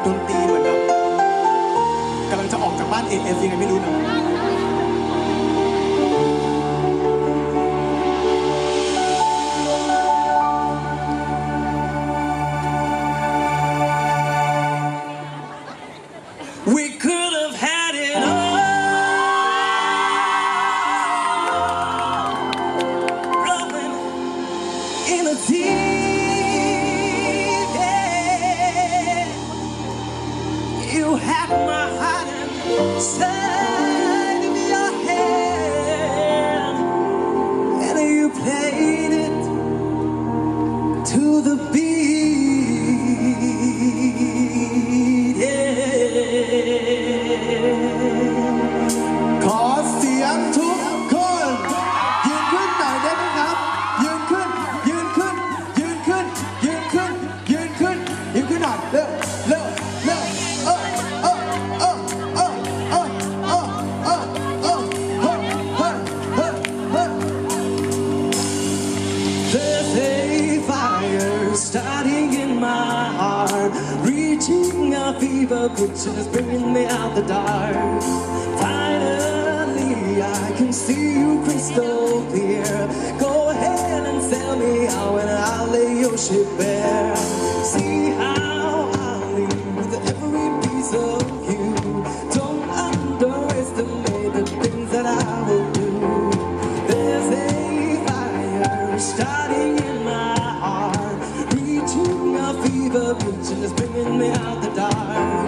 ดนตรีเหมือนแบบกำลังจะออกจากบ้าน AF ยังไงไม่รู้นะ We could have had it all, rolling in a deep end. You had my heart inside of your hand, and you played it to the beat. ขอเสียงทุกคนยืนขึ้นหน่อยได้ไหมครับยืนขึ้นยืนขึ้นยืนขึ้นยืนขึ้นยืนขึ้นยืนขึ้นหน่อยเร็วเร็วเร็ว There's a fire starting in my heart, reaching a fever pitch and it's bringing me out the dark. Finally, I can see you crystal clear. Go ahead and sell me out and I'll lay your ship bare. See how I'll leave with every piece of you. Don't underestimate the things that I will do. There's a fire starting in my heart, reaching a fever pitch and it's bringing me out the dark.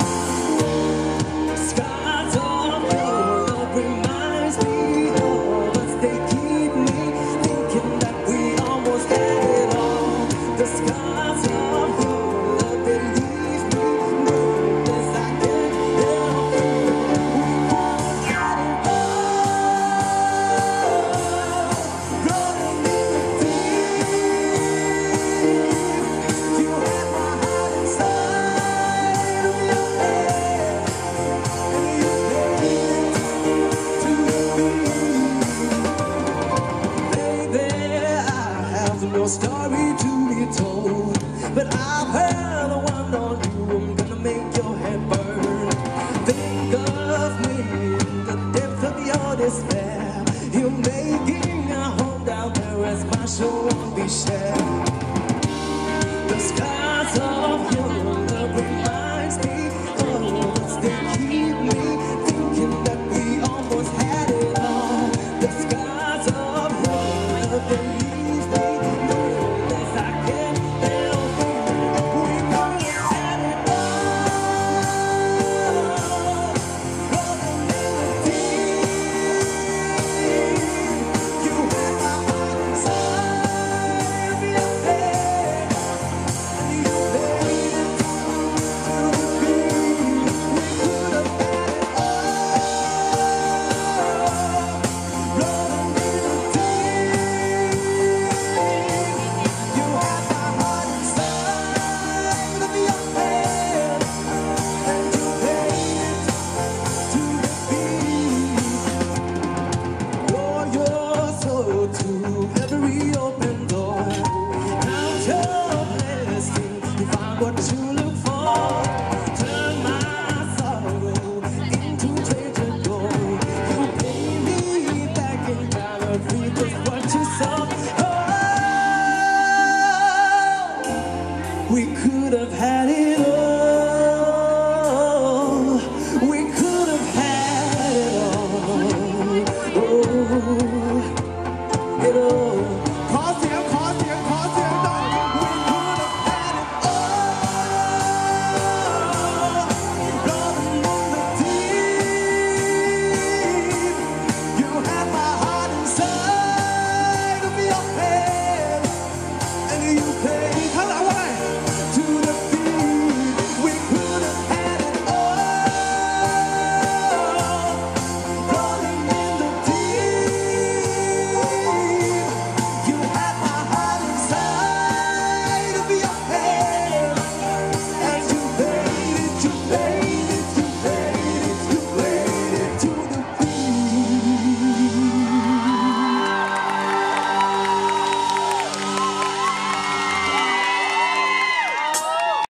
Scars of your love reminds me of us. They keep me thinking that we almost had it all. The scars of your love, they leave me motionless. I can't help it. We had it all, rolling in the deep. You had my heart inside of your head, and you played it to the beat. Baby, I have no story to be told, but I've heard the one on you. I'm gonna make your head burn. Think of me in the depth of your despair. You're making a home down there as my show won't be shared. The scars of your love reminds me of us. They keep me thinking that we almost had it all. The scars of your love, they leave me motionless. I can't help it. We could have had it all, rolling in the deep. You had my heart inside of your head, and you played it to the beat. We could have had it all, rolling in the deep. You had my heart inside of your head, and you played it to the beat. Roll your soul to every open door. Count your blessings, you find what you look for. Turn my sorrow into treasure gold. You pay me back in time and reap just what you sow. Oh, we could have had it all.